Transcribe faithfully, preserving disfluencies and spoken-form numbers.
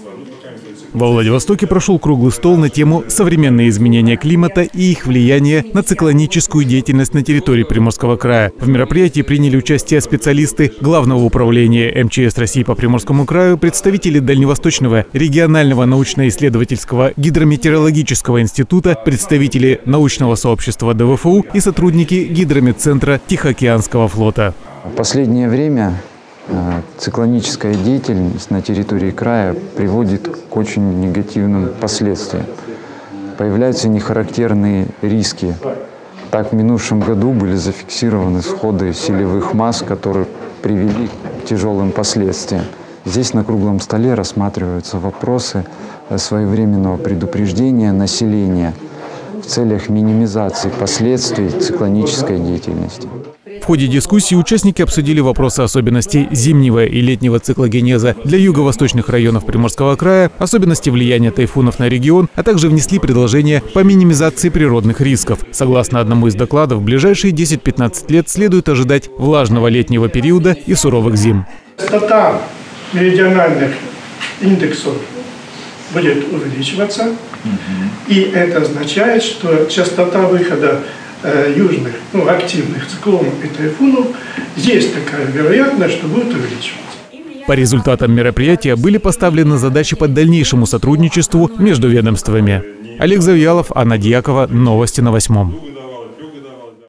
Во Владивостоке прошел круглый стол на тему «Современные изменения климата и их влияние на циклоническую деятельность на территории Приморского края». В мероприятии приняли участие специалисты Главного управления эм че эс России по Приморскому краю, представители Дальневосточного регионального научно-исследовательского гидрометеорологического института, представители научного сообщества дэ вэ эф у и сотрудники Гидрометцентра Тихоокеанского флота. В последнее время циклоническая деятельность на территории края приводит к очень негативным последствиям. Появляются нехарактерные риски. Так, в минувшем году были зафиксированы сходы селевых масс, которые привели к тяжелым последствиям. Здесь на круглом столе рассматриваются вопросы своевременного предупреждения населения в целях минимизации последствий циклонической деятельности. В ходе дискуссии участники обсудили вопросы особенностей зимнего и летнего циклогенеза для юго-восточных районов Приморского края, особенности влияния тайфунов на регион, а также внесли предложения по минимизации природных рисков. Согласно одному из докладов, в ближайшие десять-пятнадцать лет следует ожидать влажного летнего периода и суровых зим. Частота меридиональных индексов будет увеличиваться, и это означает, что частота выхода южных, ну, активных циклонов и тайфунов, есть такая вероятность, что будет увеличиваться. По результатам мероприятия были поставлены задачи по дальнейшему сотрудничеству между ведомствами. Олег Завьялов, Анна Дьякова. Новости на восьмом.